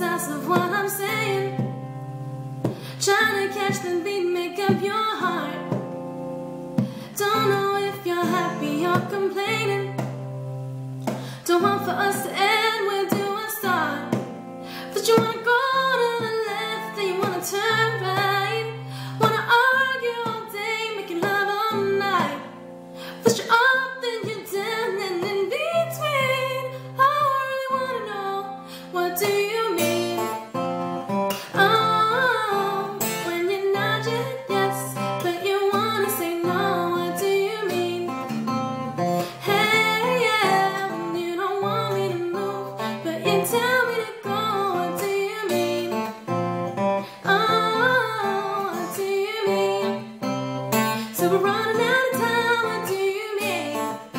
sense of what I'm saying. Trying to catch the beat, make up your heart. Don't know if you're happy or complaining. Don't want for us to end, where do I start? But you wanna go to the left, then you wanna turn right. Wanna argue all day, making love all night. First you're up, then you're down, and in between. I really wanna know, what do you mean? Oh, when you're not yet yes, but you wanna say no, what do you mean? Hey, yeah, when you don't want me to move, but you tell me to go, what do you mean? Oh, what do you mean? So we're running out of time, what do you mean?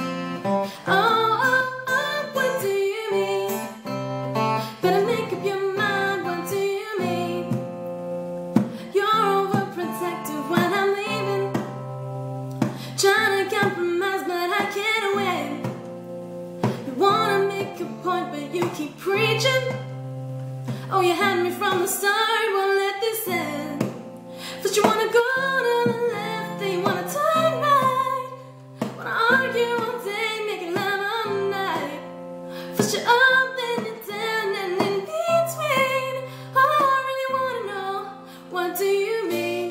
Oh, what do you mean? Better make up your mind, what do you mean? You're overprotective when I'm leaving. Trying to compromise, but I can't win. You wanna make a point, but you keep preaching. Oh, you had me from the start, won't let this end. First you wanna go to the left, then you wanna turn right. Wanna argue all day, making love all night. First you're up, then you're down, and in between. Oh, I really wanna know, what do you mean?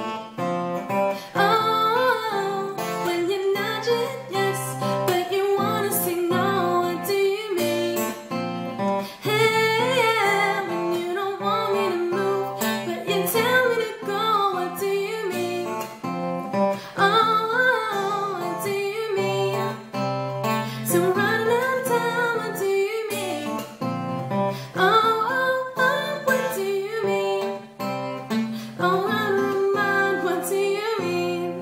Oh, when you're not yet yes, but you wanna say no, what do you mean? Hey, yeah, when you don't want me to move, but you tell me to go, what do you mean? Oh, what do you mean? So we're running out of time, what do you mean? Oh, what do you mean? Oh, out of my mind, what do you mean?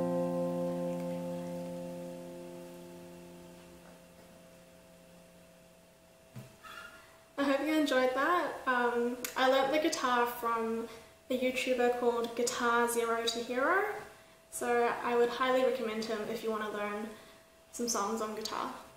I hope you enjoyed that. I learnt the guitar from a YouTuber called Guitar Zero to Hero, so I would highly recommend him if you want to learn some songs on guitar.